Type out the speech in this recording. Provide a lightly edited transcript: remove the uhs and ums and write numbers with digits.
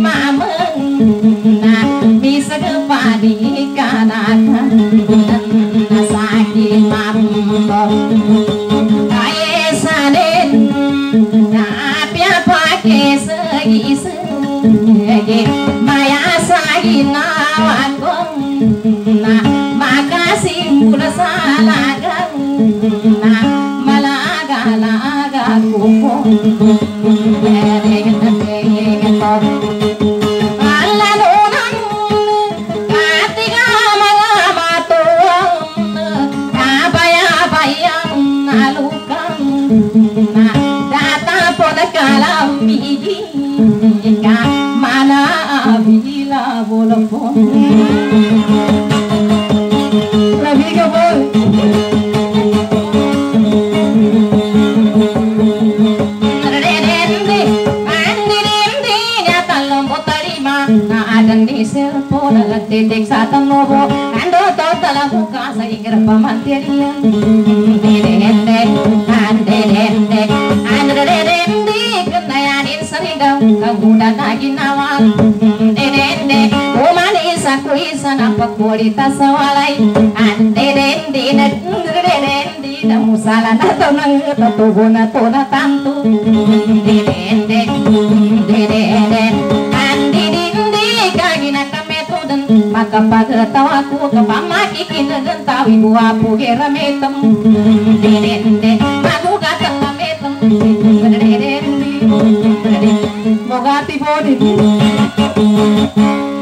mameng bisa kepadi kanan sakit mambok kaya saden apia pakai segi maya sagi nawangong makasih mula salagang malaga kupo mana bila bolong lebih ke boy adang di selpon alat titik satan lobo ando total buka saikir pamantirian dende kenayanin serigam kaguda naginawal dende umanis aku isan apa kualitas sawalai dende namu salah atau nang tubuh na tantu dende maka pagataw aku kapamaki kinagentawi buwapo gerametem dende magugatan lametem dende mogati bodi